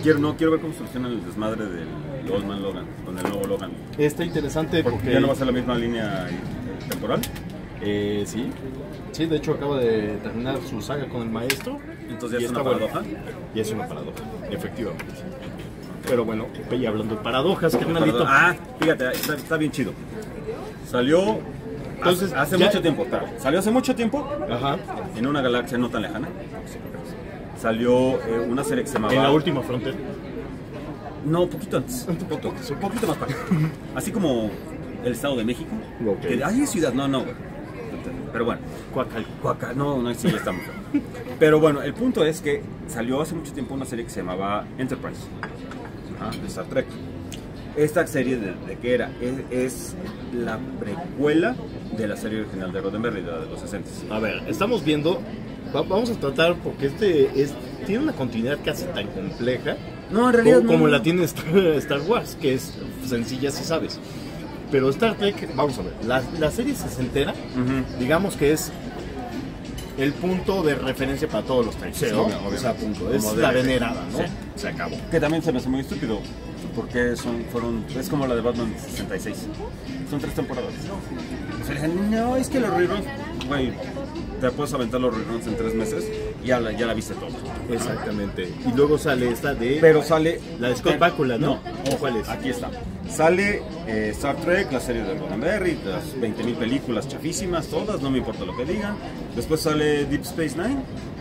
quiero ver cómo solucionan el desmadre del Old Man Logan, con el nuevo Logan. Está interesante porque... ¿Ya no va a ser la misma línea temporal? Sí. Sí, de hecho acaba de terminar su saga con el maestro. Entonces ya es una paradoja. Y es una paradoja, efectivamente. Pero bueno, y hablando de paradojas, carnalito. Fíjate, está bien chido. Salió entonces, hace mucho tiempo, salió hace mucho tiempo. Ajá. En una galaxia no tan lejana. Salió una serie que se llamaba... En la última frontera. No, un poquito antes. Un poquito más para acá. Así como el Estado de México. Okay. Ahí es ciudad, no, güey. Pero bueno. Coacal. No, sí, ya estamos. Pero bueno, el punto es que salió hace mucho tiempo una serie que se llamaba Enterprise. De Star Trek. Esta serie, ¿de qué era? Es la precuela de la serie original de Roddenberry, de los 60. A ver, estamos viendo... Vamos a tratar, porque tiene una continuidad casi tan compleja. No, en realidad como la tiene Star Wars, que es sencilla si sabes. Pero Star Trek, vamos a ver, la serie sesentera, digamos que es el punto de referencia para todos los Treks, ¿no? Obvio. O sea, punto. Es la venerada, ¿no? Sí. Se acabó. Que también se me hace muy estúpido, porque es como la de Batman 66. Son 3 temporadas. O sea, dicen, no, es que los reruns, güey, te puedes aventar los reruns en 3 meses y ya la viste todo. Exactamente. Y luego sale esta de... Pero sale... La de Scott Bakula, ¿no? No, ¿cuál es? Aquí está. Sale Star Trek, la serie de Roddenberry, las 20.000 películas chafísimas, todas, no me importa lo que digan. Después sale Deep Space Nine.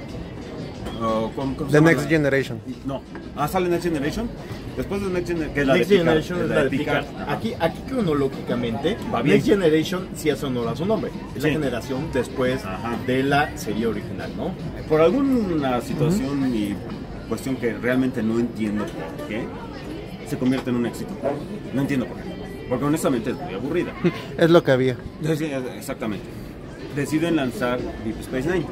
The Next Generation. No. Sale Next Generation. Después de Next Generation, que es Next Generation es la de Picard. Aquí cronológicamente, Next Generation sí hace honor a su nombre. Es la generación después de la serie original, ¿no? Por alguna situación y cuestión que realmente no entiendo por qué, se convierte en un éxito. No entiendo por qué. Porque honestamente es muy aburrida. Es lo que había. Exactamente. Deciden lanzar Deep Space Nine.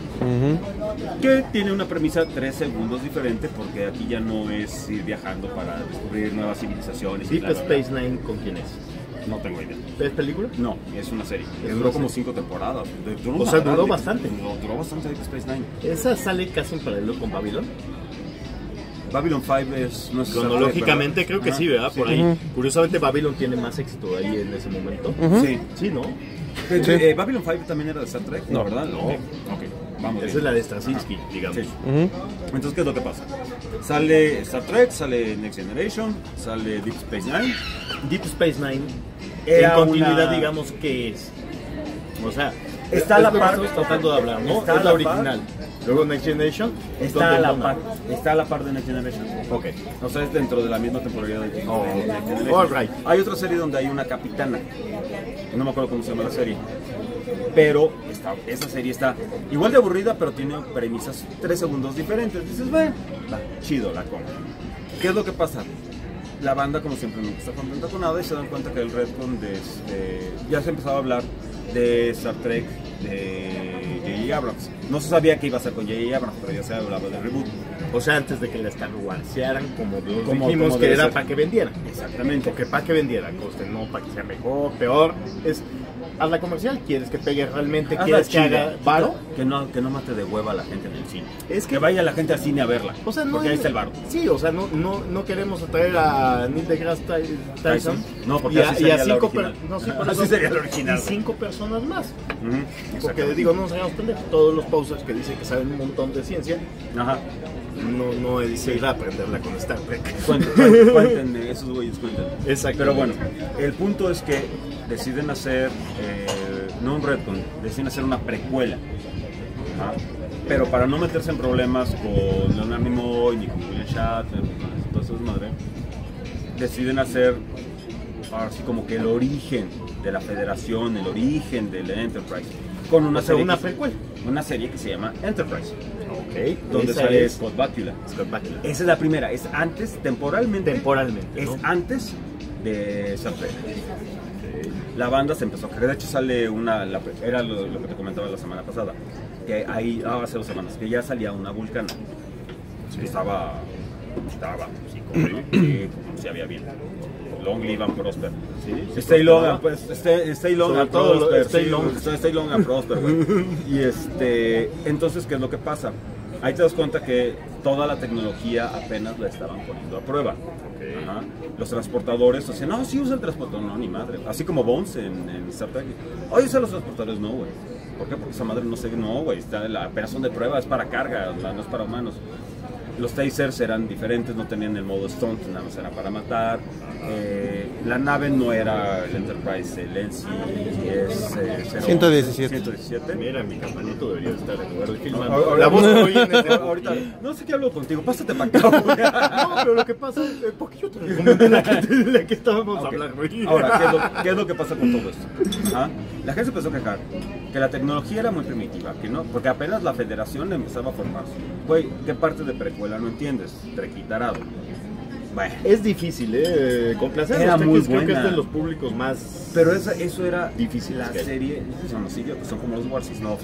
Que tiene una premisa 3 segundos diferente, porque aquí ya no es ir viajando para descubrir nuevas civilizaciones. Deep Space Nine, ¿con quién es? No tengo idea. ¿Es película? No, es una serie. Duró como 5 temporadas. Duró bastante. Duró bastante Deep Space Nine. ¿Esa sale casi en paralelo con Babylon? Babylon 5 no es cronológicamente creo que sí, ¿verdad? Por ahí. Curiosamente Babylon tiene más éxito ahí en ese momento. Sí, ¿no? Babylon 5 también era de Star Trek, no, ¿verdad? No. Okay. Vamos. Esa es la de Straczynski, digamos. Sí. Entonces, ¿qué es lo que pasa? Sale Star Trek, sale Next Generation, sale Deep Space Nine. Deep Space Nine, en continuidad, digamos, ¿qué es? O sea, está la parte que estamos tratando de hablar, ¿no? Es la original. Luego Next Generation está a la par de Next Generation. Ok. O sea, es dentro de la misma temporalidad de Next Generation. All right. Hay otra serie donde hay una capitana. No me acuerdo cómo se llama la serie. Pero esa serie está igual de aburrida, pero tiene premisas 3 segundos diferentes. Dices, bueno, chido, la compra. ¿Qué es lo que pasa? La banda, como siempre, nunca está contenta con nada y se dan cuenta que el retcon ya se empezaba a hablar de Star Trek de J.J. Abrams. No se sabía qué iba a hacer con J.J. Abrams, pero ya se hablaba de reboot. O sea, antes de que la Star Warsearan, como dijimos que era para que vendiera. Exactamente. Porque para que vendiera, coste, no para que sea mejor, peor. Es haz la comercial, quieres que pegue realmente, quieres que haga varo. Que no mate de hueva a la gente en el cine. Es que vaya la gente al cine a verla. O sea, porque ahí está el varo. Sí, o sea, no queremos atraer a Neil deGrasse Tyson. No, porque así sería la original. Así sería la original. Y 5 personas más. Porque digo, no nos hagamos pendejos. Todos los posers que dicen que saben un montón de ciencia. No es ir a aprenderla con Star Trek. Cuéntenme, esos güeyes cuéntenme. Exacto. Pero bueno, el punto es que deciden hacer, no un retcon, deciden hacer una precuela. Pero para no meterse en problemas con Leonard Nimoy ni con William Shatner, todo eso es madre, deciden hacer así como que el origen de la Federación, el origen del Enterprise, con una serie que se llama Enterprise. Donde sale Scott Bakula. Esa es la primera, es antes, temporalmente, es antes de Star Trek. La banda se empezó a creer, de hecho sale era lo que te comentaba la semana pasada, que ahí, hace 2 semanas, que ya salía una Vulcana, que estaba así como se había bien. Long live and prosper. Stay long and prosper. Stay long and prosper, güey. Y entonces, ¿qué es lo que pasa? Ahí te das cuenta que toda la tecnología apenas la estaban poniendo a prueba. Ajá. Los transportadores decían, no, sí usa el transportador, no, ni madre. Así como Bones en Star Trek. Oye, usa los transportadores, no, güey. ¿Por qué? Porque esa madre no sé, no, güey, apenas son de prueba, es para carga, no es para humanos. Los tasers eran diferentes, no tenían el modo stunt, nada más era para matar. La nave no era el Enterprise, el NCIS 117. Mira, mi campanito debería estar en lugar de filmando. Ahora, La voz que oyen es de ahorita, no sé qué hablo contigo, pásate para acá. No, pero lo que pasa es porque yo te recomendé la que estábamos hablando. Ahora, ¿qué es lo que pasa con todo esto? ¿Ah? La gente se empezó a quejar que la tecnología era muy primitiva, que no, porque apenas la federación empezaba a formarse. Güey, ¿qué parte de precuela no entiendes? Trequitarado. Bueno. Es difícil, complacer era a los muy creo que buena. es de los públicos más. Pero eso era difícil. La serie, son los idiotas, son como los Warsis, no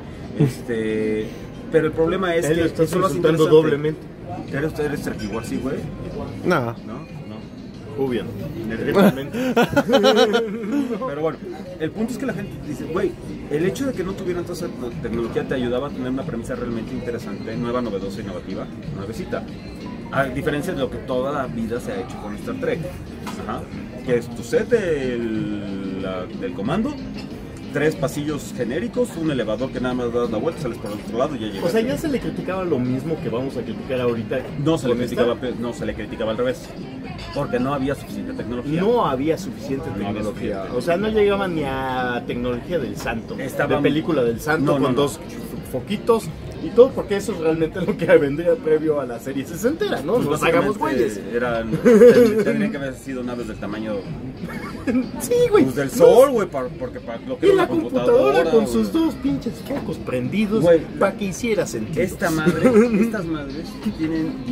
pero el problema es Él que está eso lo hace insultando interesante. doblemente. ¿Eres Trekkie Warsi, güey? No. Obvio. Directamente. Pero bueno, el punto es que la gente dice, güey, el hecho de que no tuvieran toda esa tecnología te ayudaba a tener una premisa realmente interesante, nueva, novedosa, innovativa, nuevecita. A diferencia de lo que toda la vida se ha hecho con Star Trek. Ajá. Que es tu set del comando, 3 pasillos genéricos, un elevador que nada más das la vuelta, sales por el otro lado y ya llegas. O sea, ya se le criticaba lo mismo que vamos a criticar ahorita. No se le criticaba al revés. Porque no había suficiente tecnología. No había suficiente tecnología. O sea, no llegaban ni a tecnología del santo. De película del santo con 2 foquitos y todo, porque eso es realmente lo que vendría previo a la serie sesentera, ¿no? Pues nos hagamos güeyes. Tendrían que haber sido naves del tamaño sí, güey. Pues del sol, güey, porque para lo que y era la computadora con sus 2 pinches focos prendidos para que hiciera sentido. Estas madres tienen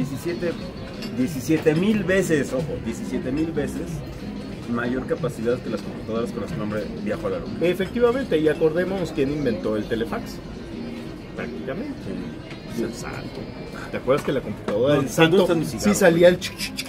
17,000 veces, ojo, 17,000 veces mayor capacidad que las computadoras con las que el hombre viajó a la luna. Efectivamente, y acordémonos quién inventó el telefax. Prácticamente. El santo. ¿Te acuerdas que la computadora del santo sí salía el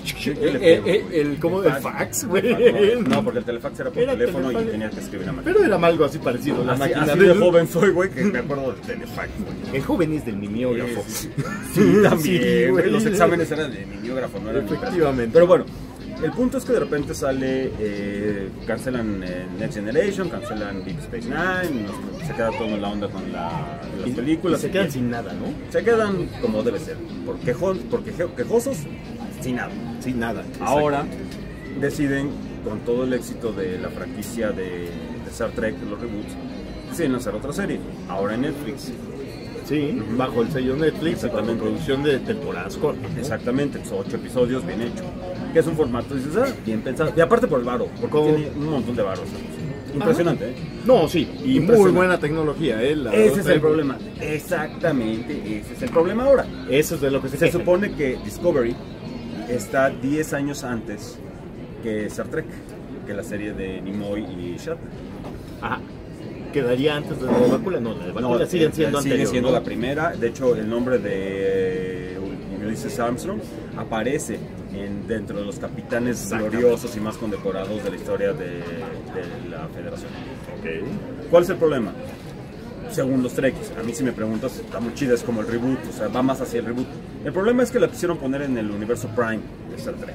fax, güey? No, porque el telefax era por teléfono y tenía que escribir a máquina. Pero era algo así parecido. La máquina así de joven soy, güey, que me acuerdo del telefax, güey. El joven es del mimeógrafo. Sí, también, güey. Los exámenes eran de mimeógrafo, no eran. Efectivamente. Pero bueno, el punto es que de repente sale, cancelan Next Generation, cancelan Deep Space Nine, se queda todo en la onda con las películas. Y se quedan sin nada, ¿no? Se quedan como debe ser, porque quejosos, sin nada. Sin nada. Ahora deciden, con todo el éxito de la franquicia de Star Trek, los reboots, deciden hacer otra serie, ahora en Netflix. Sí, bajo el sello Netflix, bajo producción de temporadas cortas, ¿no? Exactamente, son 8 episodios, bien hecho. Que es un formato, dices, bien pensado. Y aparte por el varo, porque tiene un montón de varos. Impresionante, ¿eh? No, sí, y muy buena tecnología, ¿eh? Ese es el problema. Exactamente, ese es el problema ahora. Eso es de lo que se supone que Discovery está 10 años antes que Star Trek, que la serie de Nimoy y Shatner. Ajá. ¿Quedaría antes de la de Bakula? No, la de Bakula siguen siendo anterior, siendo ¿no? la primera. De hecho, el nombre de Ulysses Armstrong aparece dentro de los capitanes gloriosos y más condecorados de la historia de la Federación. Okay. ¿Cuál es el problema? Según los Trekkies, a mí si me preguntas, está muy chida, es como el reboot, o sea, va más hacia el reboot. El problema es que la quisieron poner en el universo Prime de Star Trek.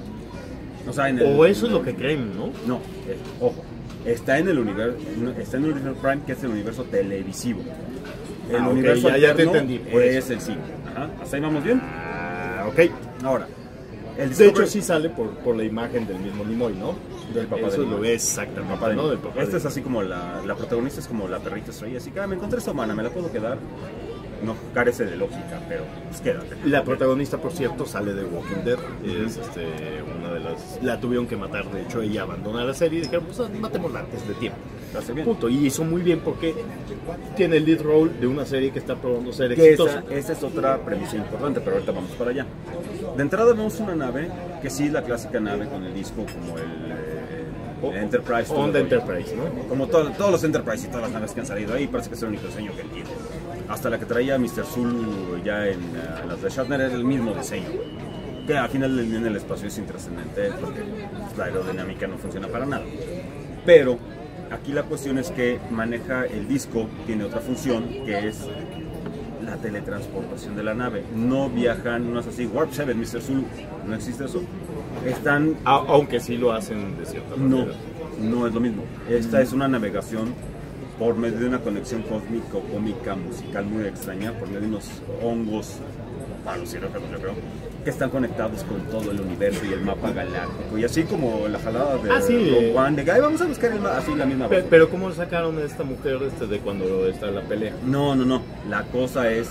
O sea, o eso es lo que creen, ¿no? No, ojo. Está en el universo Prime, que es el universo televisivo. El universo ya te entendí. Es el cine. Ajá. ¿Hasta ahí vamos bien? Ok. Ahora, de hecho sí sale por la imagen del mismo Nimoy, ¿no? Del papá eso de Nimoy. Lo es exactamente, papá de ¿no? Del papá Este es así como la protagonista es como la perrita estrella, así que me encontré esta humana, me la puedo quedar. No carece de lógica, pero pues quédate. La protagonista, por cierto, sale de Walking Dead. Es una de las. La tuvieron que matar, de hecho, ella abandonó la serie y dijeron, pues matémosla antes de tiempo. Hace bien. Punto. Y hizo muy bien porque tiene el lead role de una serie que está probando ser exitosa. Esa es otra premisa importante, pero ahorita vamos para allá. De entrada vemos una nave que sí es la clásica nave con el disco como el Enterprise. On the Enterprise, ¿no? Como todos los Enterprise y todas las naves que han salido ahí, parece que es el único diseño que él tiene. Hasta la que traía Mr. Zulu ya en las de Shatner era el mismo diseño. Que al final en el espacio es intrascendente porque la aerodinámica no funciona para nada. Pero aquí la cuestión es que maneja el disco, tiene otra función que es la teletransportación de la nave. No viajan, no es así, Warp 7, Mr. Zulu, no existe eso. Están... Aunque sí lo hacen de cierta manera. No es lo mismo. Esta es una navegación por medio de una conexión cósmico, cómica, musical muy extraña, por medio de unos hongos alucinógenos, yo creo, que están conectados con todo el universo y el mapa galáctico. Y así como la jalada de Rogue One, de que vamos a buscar el mapa, así la misma cosa. Pero ¿cómo sacaron a esta mujer de cuando está la pelea? No. La cosa es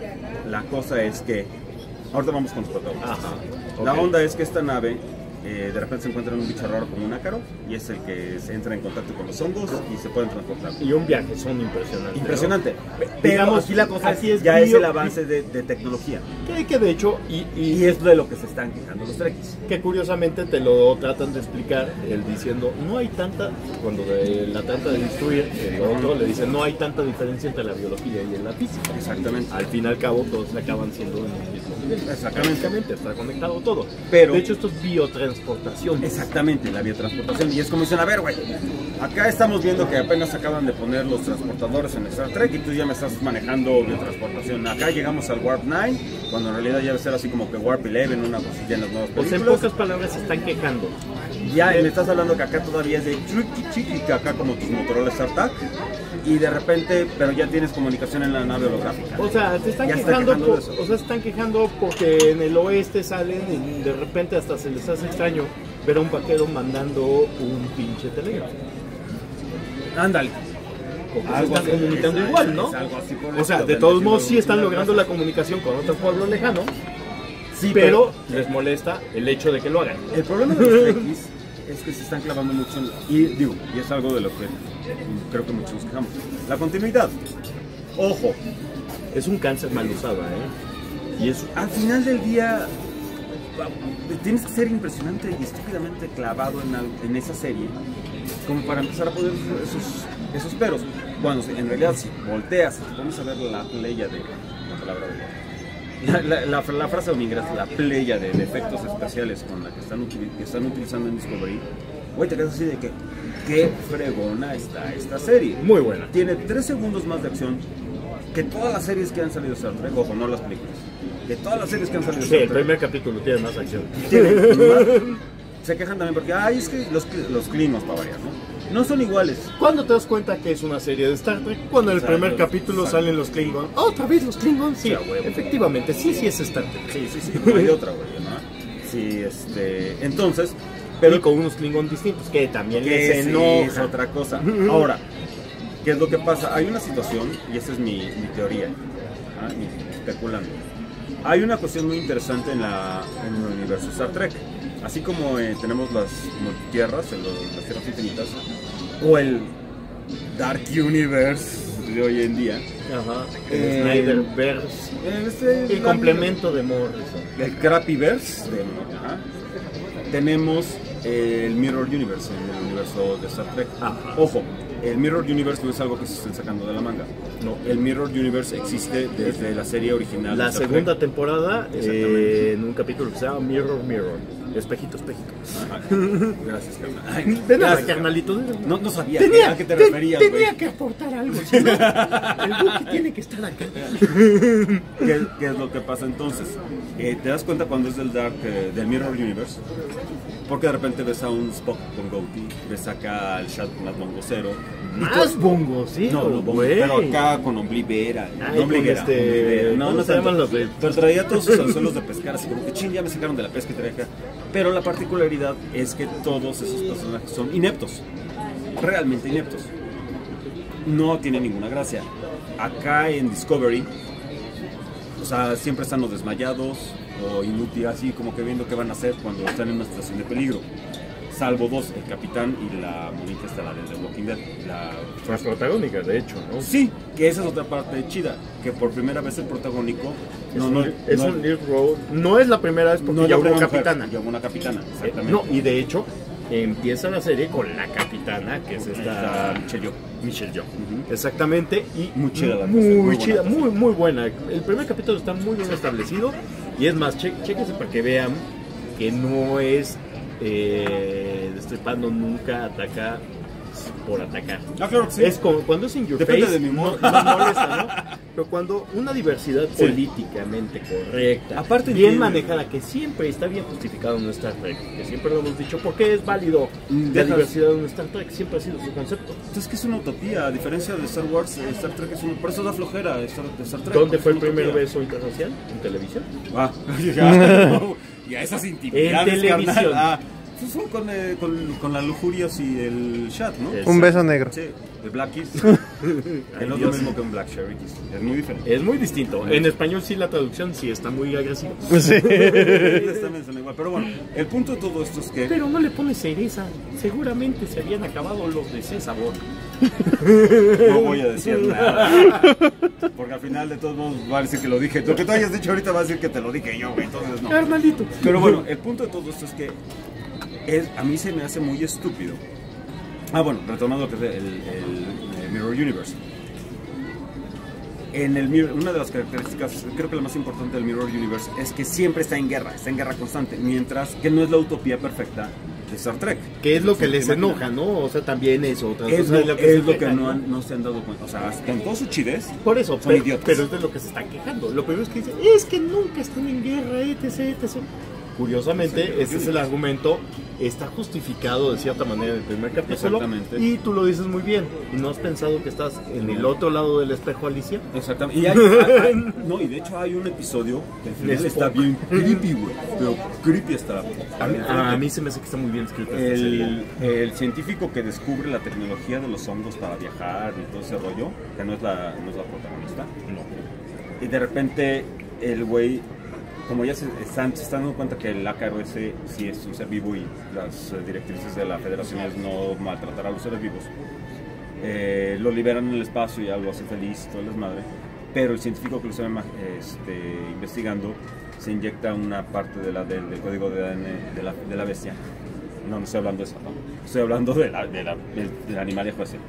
que ahorita vamos con los protagonistas. Ajá, La ok. onda es que esta nave de repente se encuentra en un bicho raro como un ácaro y es el que se entra en contacto con los hongos y se pueden transportar. Y un viaje son impresionantes. Impresionante. ¿no? Pero Digamos, aquí la cosa así es el avance de tecnología. Que de hecho, Y es de lo que se están quejando los Trekkies. que curiosamente te lo tratan de explicar, él diciendo, no hay tanta, cuando la trata de destruir, el otro le dice, no hay tanta diferencia entre la biología y la física. Exactamente. Al fin y al cabo, todos acaban siendo en el mismo nivel. Exactamente. Está conectado todo. Pero- de hecho, esto es biotransportación. Exactamente, la biotransportación. Y es como dicen, a ver, güey, acá estamos viendo que apenas acaban de poner los transportadores en Star Trek y tú ya me estás manejando biotransportación. Acá llegamos al Warp 9, cuando en realidad ya debe ser así como que Warp 11, una cosilla en las nuevas O sea, en películas. pocas palabras, se están quejando. Ya me estás hablando que acá todavía es de chiqui, que acá como tus Motorola StarTAC. Y de repente, pero ya tienes comunicación en la nave holográfica. O sea, se están Ya está quejando, quejando de eso. o sea, se están quejando porque en el oeste salen y de repente hasta se les hace extraño ver a un vaquero mandando un pinche telégrafo. Ándale. Porque se Algo están así, comunicando es igual, ¿no? algo así por el O sea, estilo, de todos bendecido, modos sí están bendecido, logrando la gracias. comunicación con otro pueblo lejano, Sí, pero les molesta el hecho de que lo hagan. el problema de los Trekkies es que se están clavando mucho en, y es algo de lo que creo que muchos nos quejamos. La continuidad. Ojo, Es un cáncer mal usado, ¿eh? Y es al final del día tienes que ser impresionante y estúpidamente clavado en esa serie como para empezar a poder esos peros. Bueno, en realidad si volteas y te pones a ver la playa de la palabra de la frase dominguera es la playa de efectos especiales con la que están utilizando en Discovery, güey, te quedas así de que qué fregona está esta serie. muy buena. Tiene 3 segundos más de acción que todas las series que han salido de Star Trek, ojo, no las películas, de todas las series que han salido de Sí, Star el Trek. primer capítulo tiene más acción. Tiene más- se quejan también porque, ay, es que los Klingons para variar, ¿no? No son iguales. ¿Cuándo te das cuenta que es una serie de Star Trek? Cuando en el Exacto, primer capítulo exacto. salen los Klingons. ¿Otra vez los Klingons? Sí, Sí, a huevo. efectivamente, sí es Star Trek. Sí, no hay otra, güey, ¿no? Sí, entonces, Pero pero con unos Klingons distintos, que también que les sí enoja. es otra cosa. Ahora, ¿qué es lo que pasa? Hay una situación, y esa es mi teoría, especulando. Hay una cuestión muy interesante en el universo Star Trek. Así como tenemos las multitierras, las tierras infinitas, o el Dark Universe de hoy en día. Ajá. Eh, Snyderverse. El complemento de Morrison. El Crappyverse. Ajá. Tenemos el Mirror Universe en el universo de Star Trek. Ajá. Ojo, el Mirror Universe no es algo que se estén sacando de la manga. No. El Mirror Universe existe desde la serie original. La de Star segunda Trek. temporada, Exactamente. en un capítulo que se llama Mirror Mirror. Espejito, espejito. Ajá. Gracias, carnal. Ay, De nada, gracias. carnalito. No sabía a qué te referías, güey. tenía que aportar algo. Si no, el Buki tiene que estar acá. ¿Qué es lo que pasa entonces? Te das cuenta cuando es del Mirror Universe, porque de repente ves a un Spock con goatee, ves acá al Shatner bongocero. Más bongos, sí. No, güey. pero acá con omblivera. Ay, No ombliguera, con omblivera. ¿cómo No se llaman tanto. los de- Pero traía todos sus anzuelos de pescar, así como que ching, ya me sacaron de la pesca y traía acá. Pero la particularidad es que todos esos personajes son ineptos. Realmente ineptos. No tiene ninguna gracia. Acá en Discovery, o sea, siempre están los desmayados o inútiles, así como que viendo qué van a hacer cuando están en una situación de peligro. Salvo dos, el capitán y la monita esta, la de The Walking Dead. Más protagónicas, de hecho, ¿no? Sí, que esa es otra parte chida, que por primera vez el protagónico Es un lead role. No es la primera vez porque no ya es la hubo primera mujer, capitana. ya hubo una capitana, exactamente. No, y de hecho, empieza la serie con la capitana, que es Está esta Michelle Yeoh. Michelle Yeoh. Ujú. Exactamente, y Muy chida la muy, cosa, muy chida, buena. muy buena. El primer capítulo está muy bien establecido, y es más, chéquense para que vean que no es destripando, nunca ataca por atacar. Ah, claro que sí. Es como cuando es in your Depende face, de mi humor. no molesta, ¿no? Pero cuando una diversidad políticamente correcta, Aparte bien entiendo. manejada, que siempre está bien justificado en Star Trek, que siempre lo hemos dicho, porque es válido la Dejas- diversidad en Star Trek, siempre ha sido su concepto. Entonces, que es una utopía, a diferencia de Star Wars, Star Trek es por eso da flojera Star Trek. ¿Dónde fue el Es una primer utopía. beso interracial? ¿En televisión? Ah, ya, y a esas intimidades, En televisión. carnal. Ah, eso fue con las lujurias y el chat, ¿no? Es- Un beso negro. Sí, el Black Kiss. Ay, Que no es lo Dios. mismo que un Black Cherry Kiss. Es muy diferente. Es muy distinto. En español sí la traducción sí está muy agresiva. Sí. Ellos también son igual. Pero bueno, el punto de todo esto es que Pero no le pones cereza. Seguramente se habían acabado los de ese sabor. no voy a decir nada. Porque al final de todos modos va a decir que lo dije. Lo que tú hayas dicho ahorita va a decir que te lo dije yo, güey. Entonces no. Carnalito. Pero bueno, el punto de todo esto es que a mí se me hace muy estúpido. Ah, bueno, retomando lo que es el Mirror Universe. Una de las características, creo que la más importante del Mirror Universe es que siempre está en guerra constante, mientras que no es la utopía perfecta de Star Trek. ¿Qué es lo que Sí, les imagina. enoja, no? O sea, también es otra Es cosa de lo, se es lo que quejan, no se han dado cuenta. O sea, con toda su chidez, Por eso, son idiotas. pero es de lo que se están quejando. Lo primero es que dicen, es que nunca están en guerra, etc, etc. Curiosamente, Sí, ese es el argumento, está justificado de cierta manera en el primer capítulo. Exactamente. Y tú lo dices muy bien. ¿No has pensado que estás en el otro lado del espejo, Alicia? exactamente. Y no, y de hecho hay un episodio que al final Es está poco. bien creepy, güey. Pero creepy está. A mí se me hace que está muy bien escrito esta serie. El científico que descubre la tecnología de los hongos para viajar y todo ese rollo, que no es la protagonista, y de repente el güey, como ya se están dando cuenta que el AKRS sí es un ser vivo y las directrices de la federación es no maltratar a los seres vivos, lo liberan en el espacio y ya lo hace feliz, todo el desmadre, pero el científico que lo está investigando se inyecta una parte del código de ADN de la bestia. No estoy hablando de esa, no. Estoy hablando del animal de José.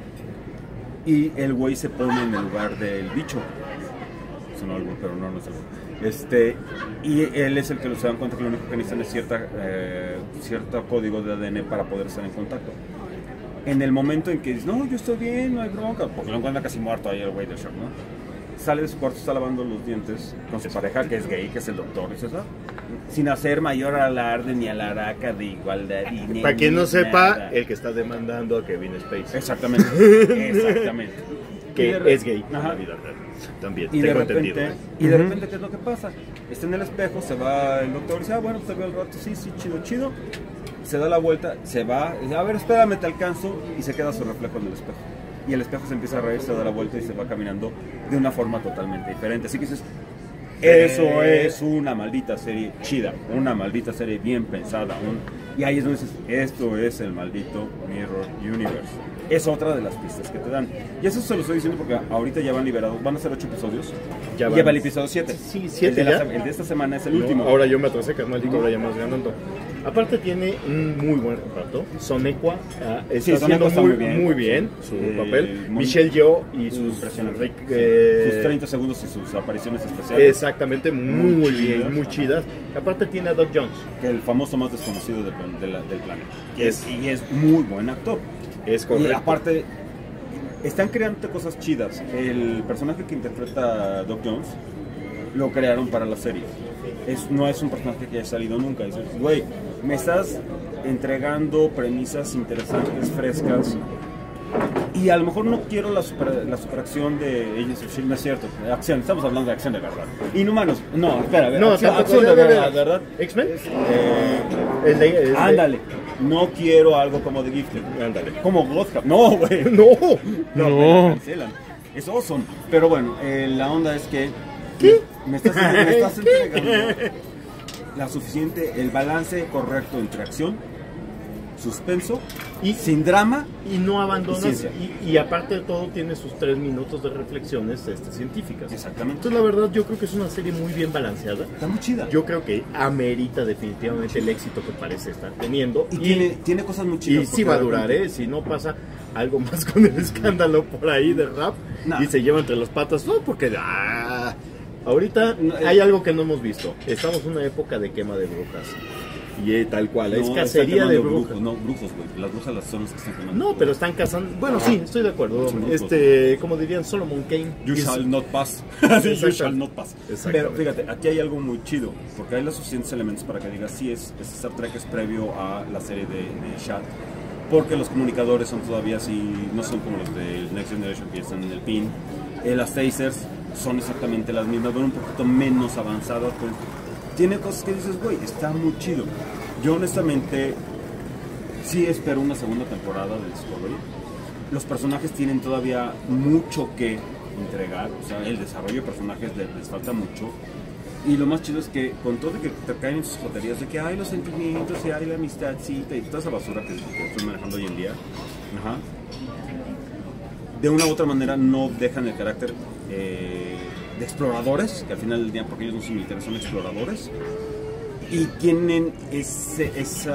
Y el güey se pone en el lugar del bicho. Sonó algo, pero no es algo. Y él es el que se dan cuenta que lo único que necesitan es cierto código de ADN para poder estar en contacto. En el momento en que dice, no, yo estoy bien, no hay bronca, porque lo encuentra casi muerto ahí el güey del shock, ¿no? Sale de su cuarto, está lavando los dientes con su pareja, que es gay, que es el doctor, y eso, sin hacer mayor alarde ni alaraca de igualdad. Ni Para quien no ni sepa, nada. el que está demandando a Kevin Spacey, Exactamente, exactamente. que Y de es gay en Ajá. la vida real. También, Y de tengo repente, entendido. ¿qué es lo que pasa? Está en el espejo, se va el doctor y dice, bueno, pues te veo al rato, sí, chido. Se da la vuelta, se va, dice, a ver, espérame, te alcanzo, y se queda su reflejo en el espejo. Y el espejo se empieza a reír, se da la vuelta y se va caminando de una forma totalmente diferente. Así que dices, eso es una maldita serie chida, una maldita serie bien pensada. Y ahí es donde dices, esto es el maldito Mirror Universe. Es otra de las pistas que te dan. Y eso se lo estoy diciendo porque ahorita ya van liberados, van a ser 8 episodios. Ya van. Lleva el episodio 7. Sí, 7 el de ya. El de esta semana es el No, último. ahora yo me atrasé, carnalito, ahora ya más ganando. Aparte tiene un muy buen reparto. Sonekwa está Sí, Sonekwa haciendo está muy bien su papel. muy- Michelle Yeoh y sus Impresionante. Rick, Sus 30 segundos y sus apariciones especiales. exactamente, muy bien, chidas. muy chidas. Aparte tiene a Doc Jones. Que el famoso más desconocido del planeta. Y es muy buen actor. Es Y correcto. aparte, están creando cosas chidas. El personaje que interpreta a Doc Jones lo crearon para la serie. No es un personaje que haya salido nunca. Dices, güey, me estás entregando premisas interesantes, frescas. Y a lo mejor no quiero la superacción de Agents of S.H.I.E.L.D., no es cierto. Acción, estamos hablando de acción de verdad. Inhumanos, no, espera, a ver, No, acción, tampoco acción de verdad. ¿verdad? ¿X-Men? Ándale, no quiero algo como The Gifted. Ándale. Como Godhab. No, güey. No. No, me la cancelan. Es awesome. Pero bueno, la onda es que me estás entregando el balance correcto entre acción, suspenso y sin drama. Y no abandonas. Y ciencia. Y aparte de todo, tiene sus 3 minutos de reflexiones científicas. Exactamente. Entonces, la verdad, yo creo que es una serie muy bien balanceada. Está muy chida. Yo creo que amerita definitivamente el éxito que parece estar teniendo. Y tiene cosas muy chidas. Y sí va a durar, ¿eh? Si no pasa algo más con el escándalo por ahí de rap No. y se lleva entre las patas, no, porque ahorita No, hay algo que no hemos visto. Estamos en una época de quema de brujas. Y tal cual, es No, cacería están de quemando brujas. No, brujos, güey. Las brujas son las que están quemando. No, pero están cazando. Bueno, sí, estoy de acuerdo. Son brujos. Como dirían Solomon Kane. You is- shall not pass. Exacto. You shall not pass. Exactamente. Pero fíjate, aquí hay algo muy chido, porque hay los suficientes elementos para que digas, sí, Star Trek es previo a la serie de Shad, porque los comunicadores son todavía así, no son como los de Next Generation que ya están en el pin. Las phasers son exactamente las mismas, pero un poquito menos avanzadas. Pues, tiene cosas que dices, güey, está muy chido. Yo honestamente sí espero una segunda temporada de Discovery. Los personajes tienen todavía mucho que entregar, o sea, el desarrollo de personajes les falta mucho. Y lo más chido es que con todo que te caen en sus joterías de que hay los sentimientos y hay la amistadcita y toda esa basura que estoy manejando hoy en día, ajá, de una u otra manera no dejan el carácter de exploradores, que al final del día, porque ellos no son militares, son exploradores, y tienen ese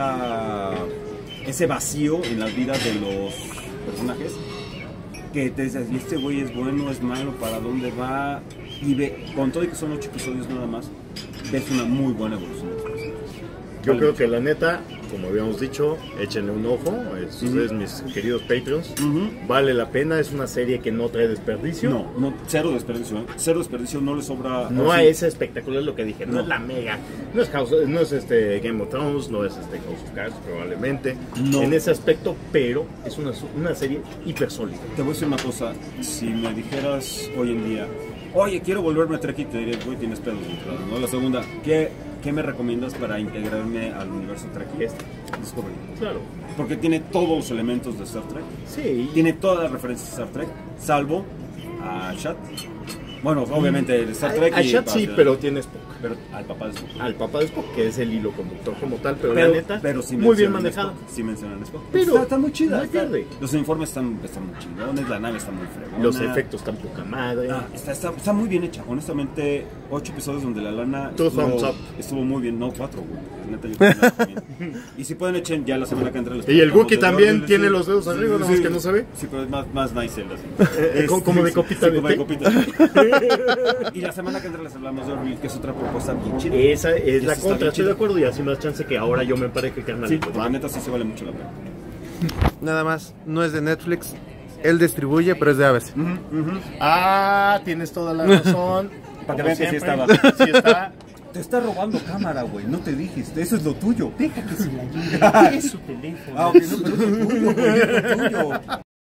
vacío en la vida de los personajes, que te dices, ¿y este güey es bueno, es malo, para dónde va? Y ve, con todo y que son 8 episodios nada más, ves una muy buena evolución de los personajes. Yo creo que la neta, como habíamos dicho, échenle un ojo, ustedes mis queridos Patreons, vale la pena, es una serie que no trae desperdicio. No, cero desperdicio, ¿eh? Cero desperdicio, no le sobra. No así. es espectacular lo que dije, no es la mega, no es Game of Thrones, no es House of Cards probablemente, No. en ese aspecto, pero es una serie hiper sólida. Te voy a decir una cosa, si me dijeras hoy en día, oye, quiero volverme a Trek, y te diría, güey, tienes pedos de entrada, ¿no? La segunda, ¿qué me recomiendas para integrarme al universo Trek? Discovery. Claro. Porque tiene todos los elementos de Star Trek. Sí. Tiene todas las referencias de Star Trek, salvo a Shat. Bueno, obviamente el Star Trek A Shat sí, pero tiene Spock. Pero al papá de Spock. Al papá de Spock, que es el hilo conductor como tal, pero la neta, sí muy bien mencionan manejado. Spock, sí mencionan Spock. Pero está muy chida. no hay pierde. Los uniformes están muy chingones, la nave está muy fregona. Los efectos están poca madre. Está muy bien hecha. Honestamente, 8 episodios donde la lana Two thumbs up. estuvo muy bien. No, 4, güey. Neta, yo creo que está bien. Y si pueden, echen ya la semana que entra. Y el Wookiee también tiene los dedos arriba, nada más que no se ve. Sí, pero es más nice el así. Como de copita de como de té. copita. Y la semana que entra les hablamos de Orville, que es otra propuesta bien chida. Esa es la está contra, bien estoy chida. de acuerdo, y así más chance que ahora yo me empareje el carnal. Sí, la neta sí se vale mucho la pena. Nada más, no es de Netflix. Él distribuye, pero es de ABC. Ah, tienes toda la razón. Para que Como vean que sí siempre. estaba. Sí está. Te está robando cámara, güey. No te dijiste. Eso es lo tuyo. Deja que se la lleve. Es su teléfono. Ah, ok, no, pero es lo tuyo, güey. Es lo tuyo.